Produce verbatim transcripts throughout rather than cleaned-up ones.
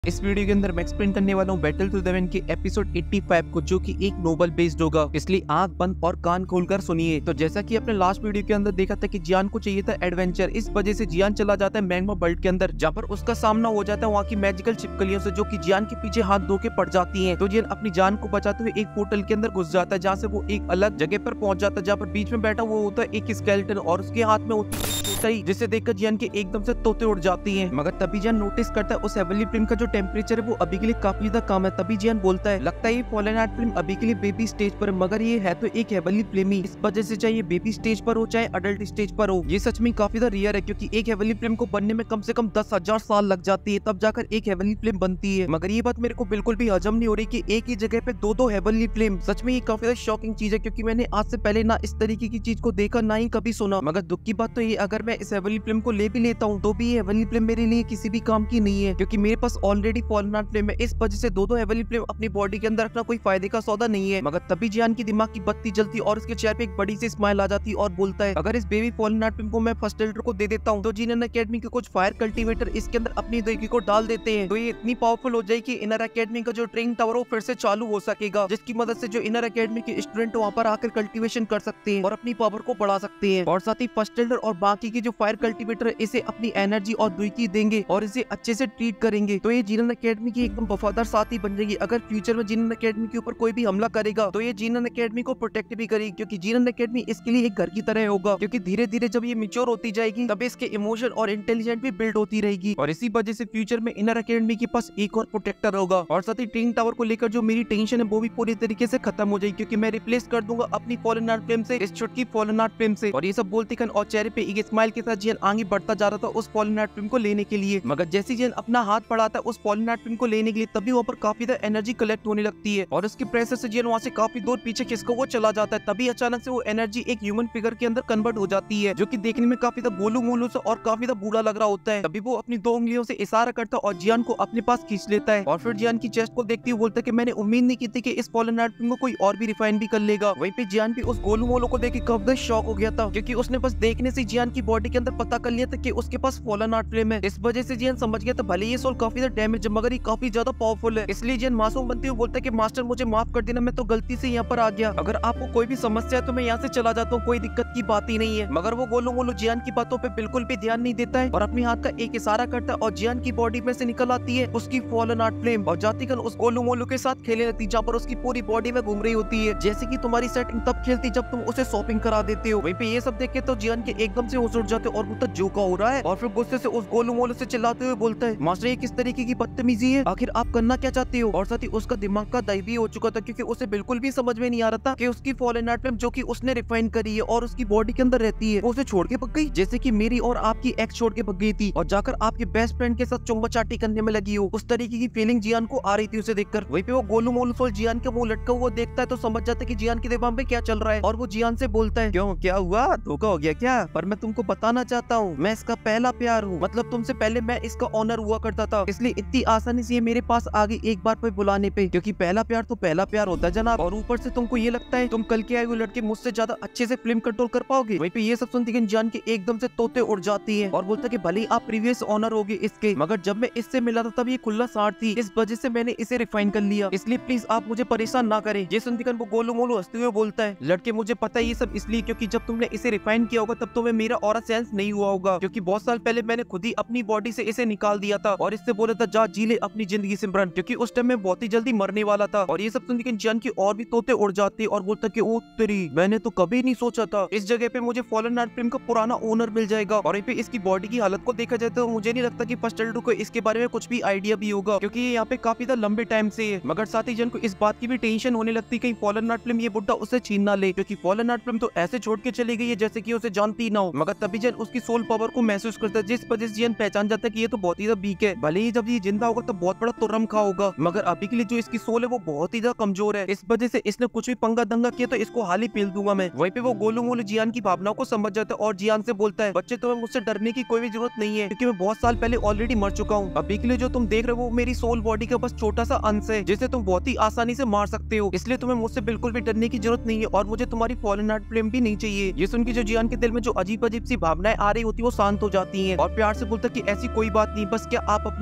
इस वीडियो के अंदर मैं एक्सप्लेन करने वाला हूँ बैटल टू द एंड के एपिसोड पचासी को, जो कि एक नोवेल बेस्ड होगा, इसलिए आंख बंद और कान खोलकर सुनिए। तो जैसा कि अपने लास्ट वीडियो के अंदर देखा था कि जियान को चाहिए था एडवेंचर, इस वजह से जियान चला जाता है मैग्मा वर्ल्ड के अंदर, जहाँ पर उसका सामना हो जाता है वहाँ की मैजिकल छिपकलियों से, जो कि जियान के पीछे हाथ धो के पड़ जाती है। तो जियान अपनी जान को बचाते हुए एक पोर्टल के अंदर घुस जाता है, जहाँ से वो एक अलग जगह पर पहुंच जाता है, जहाँ पर बीच में बैठा वो होता है एक स्केलेटन और उसके हाथ में होती है तोताई, जिसे देखकर जियान के एकदम से तोते उड़ जाती हैं। मगर तभी जियान नोटिस करता है उस हेवनली फिल्म का जो टेम्परेचर है वो अभी के लिए काफी ज्यादा कम है। तभी जियान बोलता है लगता है ये फॉलन आर्ट फिल्म अभी के लिए बेबी स्टेज पर है, मगर ये है तो एक हेवनली फिल्म ही, इस वजह से चाहे बेबी स्टेज पर हो चाहे अडल्ट स्टेज पर हो, ये सच में काफी ज्यादा रेयर है, क्योंकि एक हेवनली फिल्म को बनने में कम से कम दस हजार साल लग जाती है, तब जाकर एक हेवनली फिल्म बनती है। मगर ये बात मेरे को बिल्कुल भी हजम नहीं हो रही कि एक ही जगह पे दो दो हेवनली फिल्म, सच में ये काफी ज्यादा शॉकिंग चीज है, क्योंकि मैंने आज से पहले ना इस तरीके की चीज को देखा ना ही कभी सुना। मगर दुख की बात तो ये, अगर मैं इस हेवनली फिल्म को ले भी लेता हूँ तो भी ये हेवनली फिल्म मेरे लिए किसी भी काम की नहीं है, क्योंकि मेरे पास ऑलरेडी फॉलन आर्ट फिल्म है, इस वजह से दो दो हेवनली फिल्म अपनी बॉडी के अंदर रखना कोई फायदे का सौदा नहीं है। मगर तभी जियान की दिमाग की बत्ती जलती और उसके चेहरे पे एक बड़ी सी स्माइल आ जाती और बोलता है अगर इस बेबी फॉलन आर्ट फिल्म को मैं फर्स्ट एल्डर को दे देता हूँ तो जियान एकेडमी के कुछ फायर कल्टीवेटर इसके अंदर अपनी देगी को डाल देते हैं, तो ये इतनी पावरफुल हो जाएगी कि इनर एकेडमी का जो ट्रेनिंग टावर वो फिर से चालू हो सकेगा, जिसकी मदद से जो इनर एकेडमी के स्टूडेंट वहाँ पर आकर कल्टीवेशन कर सकते हैं और अपनी पावर को बढ़ा सकते हैं। और साथ ही फर्स्ट एल्डर और बाकी के जो फायर कल्टीवेटर है इसे अपनी एनर्जी और दुई देंगे और इसे अच्छे से ट्रीट करेंगे, तो ये जियान एकेडमी की एकदम वफादार साथी बन जाएगी। अगर फ्यूचर में जियान एकेडमी के ऊपर कोई भी हमला करेगा तो ये जियान एकेडमी को प्रोटेक्ट भी करेगी, क्योंकि जियान एकेडमी इसके लिए एक घर की तरह होगा, क्योंकि धीरे धीरे जब ये मेच्योर होती जाएगी तब इसके इमोशन और इंटेलिजेंट भी बिल्ड होती रहेगी, और इसी वजह से फ्यूचर में इनर एकेडमी के पास एक और प्रोटेक्टर होगा। और साथ ही ट्रेनिंग टावर को लेकर जो मेरी टेंशन है वो भी पूरी तरीके से खत्म हो जाएगी, क्योंकि मैं रिप्लेस कर दूंगा अपनी फॉलन आर्ट फिल्म से इस छुटकी फॉलन आर्ट फिल्म से। और ये सब बोलते कन और चेहरे पे एक स्माइल के साथ जियान आगे बढ़ता जा रहा था उस फॉलन आर्ट फिल्म को लेने के लिए। मगर जैसे जियान अपना हाथ बढ़ाता है उस फॉलन आर्ट फिल्म को लेने के लिए, तभी वहाँ पर काफी ज्यादा एनर्जी कलेक्ट होने लगती है और उसके प्रेशर से जियान वहाँ से काफी दूर पीछे खिसका वो चला जाता है। तभी अचानक से वो एनर्जी एक ह्यूमन फिगर के अंदर कन्वर्ट हो जाती है, जो कि देखने में काफी ज्यादा गोलू मोलू से और काफी ज्यादा बुरा लग रहा होता है। तभी वो अपनी दो उंगलियों से इशारा करता है और जियान को अपने पास खींच लेता है, और फिर जियान की चेस्ट को देखते हुए बोलता है कि मैंने उम्मीद नहीं की थी कि इस फॉलन आर्ट फिल्म को कोई और भी रिफाइन भी कर लेगा। वहीं पे जियान भी उस गोलू मोलू को देख के काफी शॉक हो गया था, क्योंकि उसने बस देखने से जियान की बॉडी के अंदर पता कर लिया था कि उसके पास फॉलन आर्ट फिल्म है। इस वजह से जियान समझ गया था भले ये सोल काफी ज्यादा डैमेज है मगर ये काफी ज्यादा पावरफुल है, इसलिए जियान मासूम बनते हुए बोलता है कि मास्टर मुझे माफ कर देना, मैं तो गलती से यहाँ पर आ गया, अगर आपको कोई भी समस्या है तो मैं यहाँ से चला जाता हूँ, कोई दिक्कत की बात ही नहीं है। मगर वो गोलू मोलू जियान की बातों पे बिल्कुल भी ध्यान नहीं देता है और अपने हाथ का एक इशारा करता है और जियान की बॉडी में से निकल आती है उसकी फॉलन आर्ट फ्लेम, और जाती कल उस गोलू मोलू के साथ खेलने लगती, जहाँ पर उसकी पूरी बॉडी में घूम रही होती है, जैसे कि तुम्हारी सेटिंग तब खेलती जब तुम उसे शॉपिंग करा देते हो। वहीं पे ये सब देख के तो जियान के एकदम से होश उड़ जाते और वो तो जो का हो रहा है, और फिर गुस्से से उस गोलू मोलू से चिल्लाते हुए बोलता है मास्टर ये किस तरीके की बदतमीजी है, आखिर आप करना क्या चाहते हो। और साथ ही उसका दिमाग का दाई भी हो चुका था, क्योंकि उसे बिल्कुल भी समझ में नहीं आ रहा था कि उसकी फॉलन आर्ट फिल्म जो कि उसने रिफाइन करी है और उसकी बॉडी के अंदर रहती है वो उसे छोड़ के भग गई, जैसे कि मेरी और आपकी एक्स छोड़ के भग गई थी और जाकर आपके बेस्ट फ्रेंड के साथ चुम्मा चाटी करने में लगी हो, उस तरीके की फीलिंग जियान को आ रही थी उसे देखकर। वहीं पे वो गोलू मोलू सोल जियान का मुंह लटका हुआ देखता है तो समझ जाता है कि जियान के दिमाग में क्या चल रहा है, और वो जियान से बोलता है क्यों क्या हुआ, धोखा हो गया क्या, पर मैं तुमको बताना चाहता हूँ मैं इसका पहला प्यार हूँ, मतलब तुमसे पहले मैं इसका ऑनर हुआ करता था, इसलिए इतनी आसानी से ये मेरे पास आ गई एक बार पे बुलाने पे, क्योंकि पहला प्यार तो पहला प्यार होता है जनाब, और ऊपर से तुमको ये लगता है तुम कल के आए हुए लड़के मुझसे ज्यादा अच्छे से फिल्म कंट्रोल कर पाओगे। वहीं पे ये सब सुनती जियान के एकदम से तोते उड़ जाती है और बोलता है कि भले आप प्रीवियस ऑनर होगे इसके, मगर जब मैं इससे मिला था तब ये खुला साठ थी, इस वजह से मैंने इसे रिफाइन कर लिया, इसलिए प्लीज आप मुझे परेशान ना करें। ये सुनती वो गोलू मोलू हंसते हुए बोलता है लड़के मुझे पता है ये सब इसलिए क्योंकि जब तुमने इसे रिफाइन किया होगा तब तुम्हें मेरा ऑरा सेंस नहीं हुआ होगा, क्योंकि बहुत साल पहले मैंने खुद ही अपनी बॉडी से इसे निकाल दिया था और इससे बोला था जा जी ले अपनी जिंदगी सिमरन, क्योंकि उस टाइम में बहुत ही जल्दी मरने वाला था। और ये सब सुन के जियान की और भी तोते उड़ जाते और बोलता कि ओ तेरी मैंने तो कभी नहीं सोचा था इस जगह पे मुझे फॉलन आर्ट फिल्म का पुराना ओनर मिल जाएगा। और पे इसकी बॉडी की हालत को देखा जाए तो मुझे नहीं लगता कि फर्स्ट एल्डर को इसके बारे में कुछ भी आइडिया भी होगा, क्योंकि ये यहाँ पे काफी लंबे टाइम से है। मगर साथ ही जियान को इस बात की भी टेंशन होने लगती कहीं फॉलन आर्ट फिल्म ये बुड्ढा उसे छीन ना ले, क्योंकि फॉलन आर्ट फिल्म तो ऐसे छोड़ के चली गई है जैसे कि उसे जानती ना हो। मगर तभी जियान उसकी सोल पावर को महसूस करता है, जिस वजह से जियान पहचान जाता है कि ये तो बहुत ही वीक है, भले ही जब ये जिंदा होगा तो बहुत बड़ा तुर्रम खा होगा, मगर अभी के लिए जो इसकी सोल है वो बहुत ही ज्यादा कमजोर है, इस वजह से इसने कुछ भी पंगा दंगा किया तो इसको हाल ही पेल दूंगा मैं। वहीं पे वो गोलू मोलू जियान की भावनाओं को समझ जाता है और जियान से बोलता है बच्चे तुम्हें मुझसे डरने की कोई भी जरूरत नहीं है, क्योंकि मैं बहुत साल पहले ऑलरेडी मर चुका हूँ, अभी के लिए जो तुम देख रहे हो वो मेरी सोल बॉडी का बस छोटा सा अंश है जिसे तुम बहुत ही आसानी से मार सकते हो, इसलिए तुम्हें मुझसे बिल्कुल भी डरने की जरूरत नहीं है और मुझे तुम्हारी फॉलन आर्ट फिल्म भी नहीं चाहिए। ये सुन के जो जियान के दिल में जो अजीब अजीब सी भावनाएं आ रही होती है वो शांत हो जाती है और प्यार से बोलता कि ऐसी कोई बात नहीं, बस क्या आप अपना नाम बता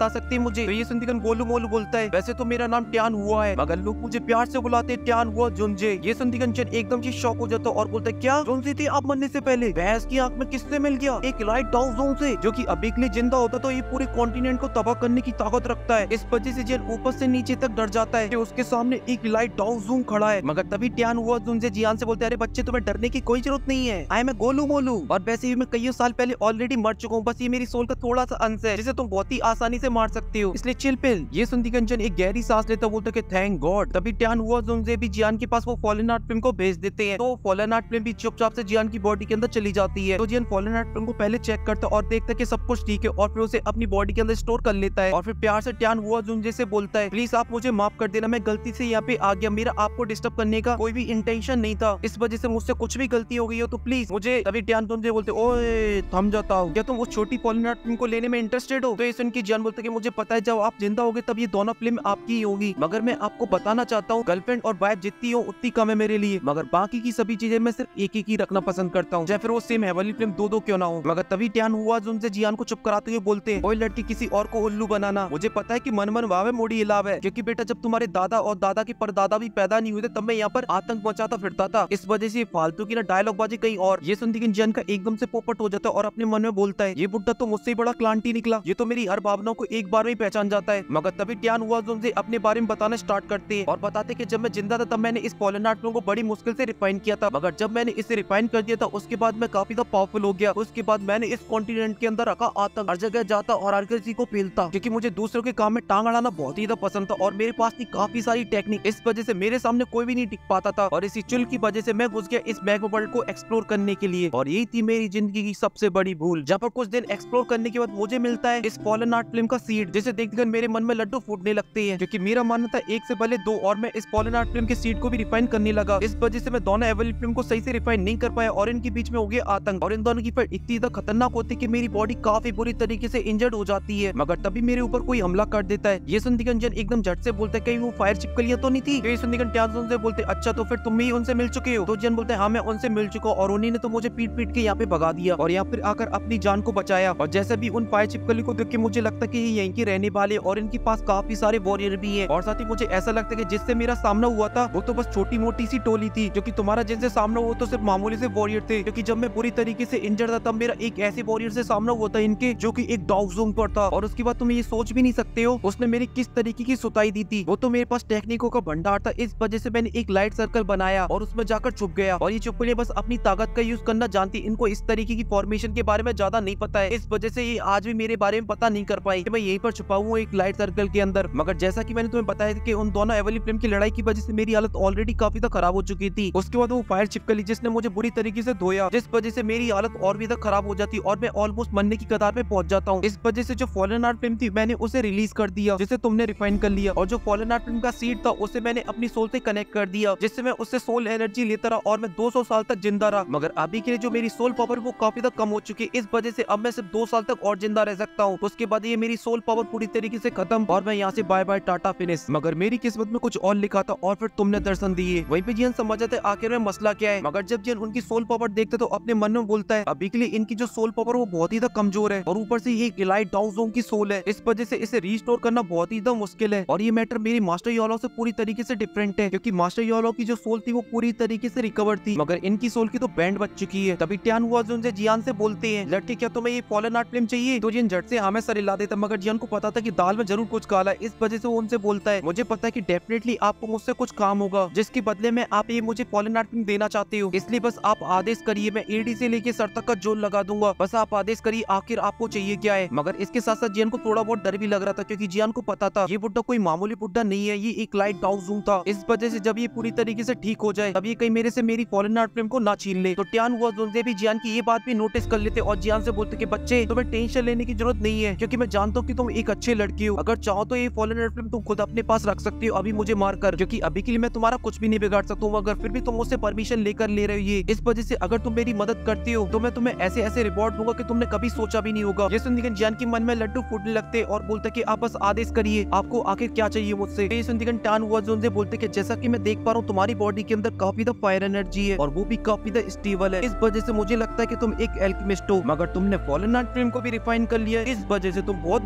बता सकते हैं मुझे? तो ये सुनते गोलू मोलू बोलता है वैसे तो मेरा नाम ट्यान हुआ है मगर लोग मुझे प्यार से बुलाते हैं ट्यान हुआ जुनजे। ये सुनते चन एकदम से शॉक हो जाता और बोलता है क्या जुनजे थे आप मरने से पहले? भैंस की आंख में किससे मिल गया? एक लाइट डाउन जोन से, जो कि अभी के लिए जिंदा होता तो ये पूरे कॉन्टिनेंट को तबाह करने की ताकत रखता है। इस वजह से जिन ऊपर से नीचे तक डर जाता है कि उसके सामने एक लाइट डाउन जोन खड़ा है। मगर तभी ट्यान हुआ जुनजे जियान से बोलते हैं अरे बच्चे तुम्हें डरने की कोई जरूरत नहीं है, आई मैं गोलू मोलू और वैसे भी मैं कई साल पहले ऑलरेडी मर चुका हूँ, बस ये मेरी सोल का थोड़ा सा अंश है जिसे तुम बहुत ही आसानी से मार सकते हो, इसलिए चिल पिल। ये सुनती कंचन एक गहरी सांस लेता बोलता कि थैंक गॉड। तभी ट्यान हुआ जुनजे भी जियान के पास वो फॉलन आर्ट फिल्म को भेज देते हैं। तो फॉलन आर्ट फिल्म भी चुपचाप से जियान की बॉडी के अंदर चली जाती है। तो जियान फॉलन आर्ट फिल्म को पहले चेक करता और देखता है कि सब कुछ ठीक है और फिर उसे अपनी बॉडी के अंदर स्टोर कर लेता है और फिर प्यार से ट्यान हुआ जुनजे से बोलता है प्लीज आप मुझे माफ कर देना, मैं गलती से यहाँ पे आ गया, मेरा आपको डिस्टर्ब करने का कोई भी इंटेंशन नहीं था, इस वजह से मुझसे कुछ भी गलती हो गई हो तो प्लीज मुझे। तभी ट्यान जुनजे बोलते ओए थम जाता हूँ, क्या तुम उस छोटी फॉलन आर्ट फिल्म को लेने में इंटरेस्टेड हो? तो ये सुन के जियान बोलता है कि मुझे पता है जब आप जिंदा होगे तब ये दोनों फिल्म आपकी ही होगी, मगर मैं आपको बताना चाहता हूँ गर्लफ्रेंड और वाइफ जितनी हो उतनी कम है मेरे लिए, मगर बाकी की सभी चीजें मैं सिर्फ एक एक ही रखना पसंद करता हूँ, चाहे फिर वो सेम है वाली फिल्म दो दो क्यों ना हो। मगर तभी ट्यान हुआ जुनजे जियान को चुप कराते हुए बोलते हैं ओए लड़की किसी और को उल्लू बनाना, मुझे पता है कि मन मन वावे मोड़ी इलाव है, क्योंकि बेटा जब तुम्हारे दादा और दादा के परदादा भी पैदा नहीं हुए थे तब मैं यहाँ पर आतंक मचाता फिरता था, इस वजह से फालतू की ना डायलॉग बाजी कहीं और। ये सुनती कि जियान का एकदम से पोपट हो जाता है और अपने मन में बोलता है ये बुड्ढा तो मुझसे बड़ा क्लांटी निकला, ये तो मेरी हर भावनाओं को एक बार में ही पहचान जाता है। मगर तभी ट्यान हुआ जुनजे अपने बारे में बताना स्टार्ट करते हैं और बताते कि जब मैं जिंदा था तब मैंने इस फॉलन आर्ट फिल्म को बड़ी मुश्किल से रिफाइन किया था, मगर जब मैंने इसे रिफाइन कर दिया था उसके बाद मैं काफी ज्यादा पावरफुल हो गया। उसके बाद मैंने इस कॉन्टिनेंट के अंदर रखा आतंक, हर जगह जाता और हर किसी को पेलता, क्योंकि मुझे दूसरों के काम में टांग अड़ाना बहुत ही ज्यादा पसंद था और मेरे पास थी काफी सारी टेक्निक, इस वजह से मेरे सामने कोई भी नहीं टिक पाता था और इसी चुल की वजह से मैं घुस गया इस मैग्मा वर्ल्ड को एक्सप्लोर करने के लिए और यही थी मेरी जिंदगी की सबसे बड़ी भूल। जब पर कुछ दिन एक्सप्लोर करने के बाद मुझे मिलता है इस फॉलन आर्ट फिल्म का सीड, जिसे देखकर मेरे मन में लड्डू फूटने लगते हैं, क्योंकि मेरा मानना था एक से पहले दो और मैं इस फॉलन आर्ट फिल्म के सीड को भी रिफाइन करने लगा। इस वजह से मैं दोनों एवल फिल्म को सही से रिफाइन नहीं कर पाया और इनके बीच में हो गया आतंक और इन दोनों की फाइट इतनी ज्यादा खतरनाक होती है कि मेरी बॉडी काफी बुरी तरीके से इंजर्ड हो जाती है। मगर तभी मेरे ऊपर कोई हमला कर देता है। ये सुन दिगन एकदम झट से बोलता है कहीं वो फायर चिपकलियां तो नहीं थी? ये सुन दिगन ट्यान से बोलते अच्छा तो फिर तुम भी उनसे मिल चुके हो? तो जन बोलते हैं हाँ मैं उनसे मिल चुका हूँ और उन्हीं ने तो मुझे पीट पीट के यहाँ पे भगा दिया और यहाँ पर आकर अपनी जान को बचाया। और जैसे भी उन फायर चिपकली को देख के मुझे लगता है कि ये यहीं के रहने वाले और इनके पास काफी सारे वॉरियर भी हैं और साथ ही मुझे ऐसा लगता है कि जिससे मेरा सामना हुआ था वो तो बस छोटी मोटी सी टोली थी, जो कि तुम्हारा जिनसे सामना हुआ तो सिर्फ मामूली से वॉरियर थे, क्योंकि जब मैं बुरी तरीके से इंजर्ड था तब मेरा एक ऐसे वॉरियर से सामना हुआ था इनके जो कि एक डाउक जोन पर था। और उसके बाद तुम ये सोच भी नहीं सकते हो उसने मेरी किस तरीके की सुताई दी थी। वो तो मेरे पास टेक्निकों का भंडार था, इस वजह से मैंने एक लाइट सर्कल बनाया और उसमें जाकर छुप गया और ये चुपलियां बस अपनी ताकत का यूज करना जानती, इनको इस तरीके की फॉर्मेशन के बारे में ज्यादा नहीं पता है, इस वजह से ये आज भी मेरे बारे में पता नहीं कर पाई कि मैं यहीं पर छुपा हूँ एक लाइट सर्कल के अंदर। मगर जैसा कि मैंने तुम्हें बताया कि उन दोनों एवली फिल्म की लड़ाई की वजह से मेरी हालत ऑलरेडी काफी ज्यादा खराब हो चुकी थी। उसके बाद वो फायर चिपकली जिसने मुझे बुरी तरीके से धोया, जिस वजह से मेरी हालत और भी ज्यादा खराब हो जाती और मैं ऑलमोस्ट मरने की कतार में पहुंच जाता हूँ। इस वजह से जो फॉलन आर्ट फिल्म थी मैंने उसे रिलीज कर दिया जिसे तुमने रिफाइन कर लिया, और जो फॉलन आर्ट फिल्म का सीड था उसे मैंने अपनी सोल से कनेक्ट कर दिया जिससे मैं उससे सोल एनर्जी लेता रहा और मैं दो सौ साल तक जिंदा रहा। मगर अभी के लिए जो मेरी सोल पावर वो काफी ज्यादा कम हो चुकी है, इस वजह से अब मैं सिर्फ दो साल तक और जिंदा रह सकता हूँ। उसके बाद ये मेरी सोल पावर पूरी तरीके से खत्म और मैं यहाँ से बाय बाय टाटा फिनिश। मगर मेरी किस्मत में कुछ और लिखा था और फिर तुमने दर्शन दिए। वहीं पे जियन समझ जाते आखिर में मसला क्या है। मगर जब जियन उनकी सोल पावर देखते तो अपने मन में बोलता है अभी के लिए इनकी जो सोल पावर वो बहुत ही ज्यादा कमजोर है और ऊपर से ये इलाइट डाउन जोन की सोल है, इस वजह से इसे रिस्टोर करना बहुत ही ज्यादा मुश्किल है। और ये मैटर मेरी मास्टर योलो से पूरी तरीके से डिफरेंट है, क्योंकि मास्टर योलो की जो सोल थी वो पूरी तरीके से रिकवर थी, मगर इनकी सोल की तो बैंड बच चुकी है। तभी ट्यान हुआ जो जियान से बोलते हैं लड़के क्या तुम्हें ये फॉलन आर्ट फिल्म चाहिए? तो जियन झट से हमें सर हिला देता, मगर जियान को पता था कि दाल में जरूर कुछ काला है, इस वजह से वो उनसे बोलता है मुझे पता है कि डेफिनेटली आपको मुझसे कुछ काम होगा जिसके बदले में आप ये मुझे फॉलन आर्ट फिल्म देना चाहते हो, इसलिए बस आप आदेश करिए, मैं एडी से लेके सर तक का जोल लगा दूंगा, बस आप आदेश करिए आखिर आपको चाहिए क्या है। मगर इसके साथ साथ जियान को थोड़ा बहुत डर भी लग रहा था, क्योंकि जियान को पता था ये बुड्ढा कोई मामूली बुड्ढा नहीं है, ये एक लाइट डाउन जोन था, इस वजह से जब ये पूरी तरीके से ठीक हो जाए तब ये कहीं मेरे से मेरी फॉलन आर्ट फिल्म को ना छीन ले। तो ट्यान हुआ जोन भी जियान की ये बात भी नोटिस कर लेते और जियान से बोलते कि बच्चे तुम्हें टेंशन लेने की जरूरत नहीं है, क्योंकि मैं जानता हूँ कि तुम एक अच्छे लड़की हो, अगर चाहो तो ये फॉलन आर्ट फिल्म तुम खुद अपने पास रख सकती हो अभी मुझे मारकर, क्योंकि अभी के लिए मैं तुम्हारा कुछ भी नहीं बिगाड़ सकता हूँ, अगर फिर भी तुम मुझसे परमिशन लेकर ले रहे हो ये, इस वजह से अगर तुम मेरी मदद करती हो तो मैं तुम्हें ऐसे ऐसे रिवॉर्ड दूंगा कि तुमने कभी सोचा भी नहीं होगा। ये सुनकर जियान के मन में लड्डू फूटने लगते और बोलते कि आप बस आदेश करिए आपको आखिर क्या चाहिए मुझसे। ये सुनकर टान हुआ जोन से बोलते कि जैसा कि मैं देख पा रहा हूँ तुम्हारी बॉडी के अंदर काफी द फायर एनर्जी है और वो भी काफी द स्टेबल है, इस वजह से मुझे लगता है कि तुम एक एल्केमिस्ट हो, मगर तुमने फॉलन आर्ट फिल्म को भी रिफाइन कर लिया, इस वजह से तुम बहुत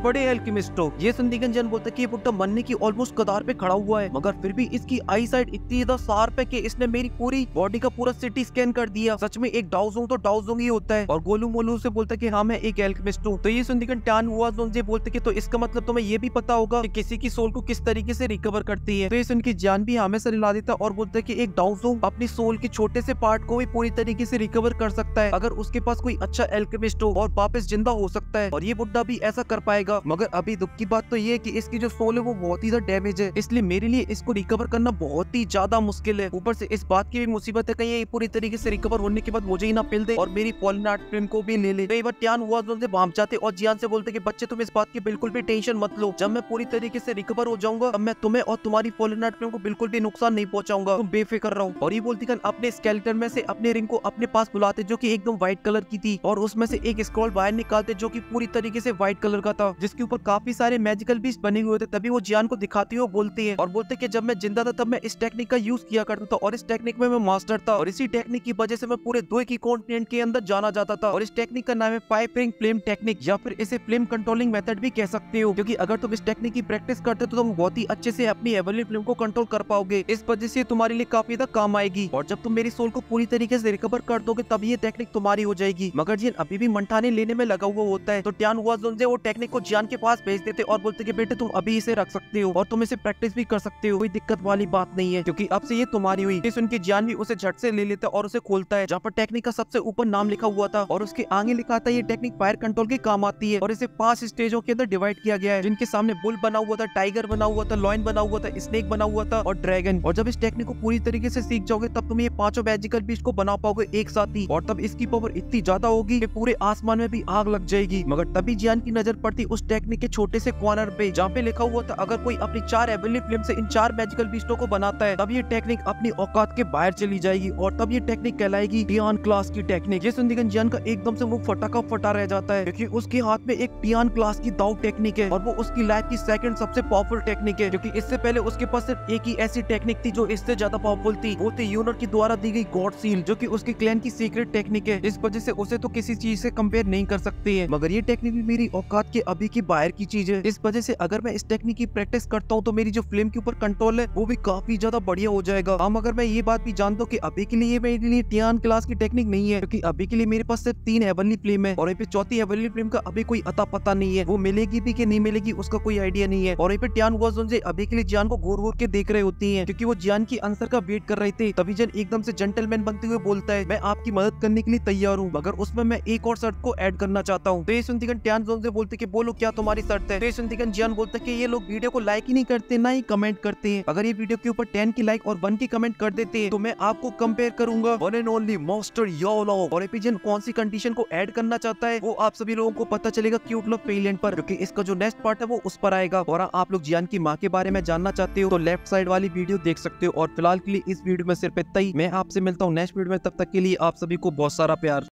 बड़े एल्केमिस्ट हो। ये सुन जियान बोलता है कि ये बुड्ढा मरने की ऑलमोस्ट कतार पे खड़ा हुआ है, मगर फिर भी इसकी आई साइट इतनी ज्यादा शार्प है कि इसने मेरी पूरी बॉडी का पूरा सिटी स्कैन कर दिया। सच में एक डाउजोंग तो डाउजोंग ही होता है। और गोलू मोलू से बोलता है कि हाँ मैं एक एल्केमिस्ट हूँ। तो ये सुन टान हुआ से बोलते कि तो इसका मतलब तुम्हें ये भी पता होगा कि किसी की सोल को किस तरीके से रिकवर करती है। तो ये सुन की जान भी हमें से रिला देता और बोलता है कि एक डाउजोंग अपनी सोल के छोटे से पार्ट को भी पूरी तरीके से रिकवर कर सकता है अगर उसके पास कोई अच्छा एल्केमिस्ट हो और वापस जिंदा हो सकता है, और ये बुड्ढा भी ऐसा कर पाएगा। मगर अभी दुख की बात तो ये है कि इसकी जो सोल है वो बहुत ही ज्यादा डैमेज है, इसलिए मेरे लिए इसको रिकवर करना बहुत ही ज्यादा मुश्किल है। ऊपर से इस बात की भी मुसीबत है कहीं ये पूरी तरीके से रिकवर होने के बाद मुझे ही ना पिल दे और मेरी पॉलिनाट फ्रेंड को भी ले ले। कई बार ट्यान हुआ से भाग जाते और जियान से बोलते कि बच्चे तुम इस बात की बिल्कुल भी टेंशन मत लो, जब मैं पूरी तरीके से रिकवर हो जाऊंगा तब मैं तुम्हें और तुम्हारी पॉलिनाट फ्रेंड को बिल्कुल भी नुकसान नहीं पहुंचाऊंगा, तुम बेफिक्र रहो। और ये बोलती अपने स्केलेटन में से अपने रिंग को अपने पास बुलाते जो कि एकदम व्हाइट कलर की थी और उसमें से एक स्क्रॉल बाहर निकालते जो कि पूरी तरीके से व्हाइट कलर का था, जिसके ऊपर काफी सारे मैजिकल बीस्ट बने हुए थे। तभी वो जियान को दिखाती है, बोलती है और बोलते कि जब मैं जिंदा था तब मैं इस टेक्निक का यूज किया करता था और इस टेक्निक में मैं मास्टर था और इसी टेक्निक की वजह से मैं पूरे दो की कॉन्टिनेंट के अंदर जाना जाता था। और इस टेक्निक का नाम है पाइप रिंग फ्लेम टेक्निक या फिर इसे फ्लेम कंट्रोलिंग मेथड भी कह सकते हो, क्योंकि अगर तुम इस टेक्निक की प्रैक्टिस करते तो तुम बहुत ही अच्छे से अपनी हेवनली फ्लेम को कंट्रोल कर पाओगे। इस वजह से तुम्हारे लिए काफी ज्यादा काम आएगी और जब तुम मेरी सोल को पूरी तरीके से रिकवर कर दोगे तब ये टेक्निक तुम्हारी हो जाएगी। मगर जिन अभी भी मंठाने लेने में लगा हुआ होता है तो ट्यान हुआ से वो टेक्निक को जियान के पास भेज देते और बोलते कि बेटे तुम अभी इसे रख सकते हो और तुम इसे प्रैक्टिस भी कर सकते हो, कोई दिक्कत वाली बात नहीं है क्योंकि अब से ये तुम्हारी हुई। इस उनकी जियान भी उसे झट से ले लेता और उसे खोलता है जहाँ पर टेक्निक का सबसे ऊपर नाम लिखा हुआ था और उसके आगे लिखा था ये टेक्निक फायर कंट्रोल के काम आती है और इसे पांच स्टेजों के अंदर डिवाइड किया गया है, जिनके सामने बुल बना हुआ था, टाइगर बना हुआ था, लॉयन बना हुआ था, स्नेक बना हुआ था और ड्रैगन। और जब इस टेक्निक को पूरी तरीके से सीख जाओगे तब तुम ये पांचों मैजिकल बीस्ट को बना पाओगे एक साथ ही और तब इसकी पावर इतनी ज्यादा होगी कि पूरे आसमान में भी आग लग जाएगी। मगर तभी जियान की नजर पड़ती उस टेक्निक के छोटे से कॉर्नर पे जहाँ पे लिखा हुआ था अगर कोई अपनी चार हेवनली फ्लेम से इन चार मैजिकल बीस्टों को बनाता है तब ये टेक्निक अपनी औकात के बाहर चली जाएगी और तब ये टेक्निक कहलाएगी टियान क्लास की टेक्निक। ये सुनकर जियान का एकदम से मुंह फटाका फटा रह जाता है क्योंकि उसके हाथ में एक टियान क्लास की दाव टेक्निक है और वो उसकी लाइफ की सेकंड सबसे पावरफुल टेक्निक है, क्योंकि इससे पहले उसके पास सिर्फ एक ही ऐसी टेक्निक थी जो इससे ज्यादा पावरफुल थी, वो थी यूनर की द्वारा दी गई गॉड सील जो कि उसके क्लैन की सीक्रेट टेक्निक है। इस वजह से उसे तो किसी चीज से कंपेयर नहीं कर सकती है, मगर ये टेक्निक भी मेरी औकात के अभी की बाहर की चीज है। इस वजह से अगर मैं इस टेक्निक की प्रैक्टिस करता हूँ तो मेरी जो फ्लेम के ऊपर कंट्रोल है वो भी काफी ज्यादा बढ़िया हो जाएगा। हाँ, मगर मैं ये बात भी जानता हूँ कि अभी के लिए मेरे लिए टियान क्लास की टेक्निक नहीं है, क्योंकि अभी के लिए मेरे पास सिर्फ तीन हेवनली फ्लेम है और चौथी हेवनली फ्लेम का अभी कोई अता पता नहीं है, वो मिलेगी भी कि नहीं मिलेगी उसका कोई आइडिया नहीं है। और ट्यान हुआ से अभी के लिए जियान को घूर घूर के देख रहे होती है क्योंकि वो जियान की आंसर का वेट कर रहे थे। तभी जन एकदम से जेंटलमैन बनते हुए बोलता है मैं आपकी मदद करने के लिए तैयार हूँ, मगर उसमें मैं एक और शर्त को ऐड करना चाहता हूँ। तो ये सुनती ट्यान जोन से बोलते कि बोलो क्या तुम्हारी शर्त है। तो ये सुनती जियान बोलता है कि ये लोग वीडियो को लाइक ही नहीं करते ना ही कमेंट करते हैं, अगर ये वीडियो के ऊपर टेन की लाइक और वन की कमेंट कर देते हैं तो मैं आपको कंपेयर करूंगा one and only master YOLO. और एपीजन कौन सी कंडीशन को ऐड करना चाहता है वो आप सभी लोगों को पता चलेगा क्यूट लव पेलियंट पर, क्योंकि इसका जो नेक्स्ट पार्ट है वो उस पर आएगा। और आप लोग जियान की माँ के बारे में जानना चाहते हो तो लेफ्ट साइड वाली वीडियो देख सकते हो। और फिलहाल के लिए इस वीडियो में सिर्फ इतना ही, मैं आपसे मिलता हूँ नेक्स्ट वीडियो में, तब तक के लिए आप सभी को बहुत सारा प्यार।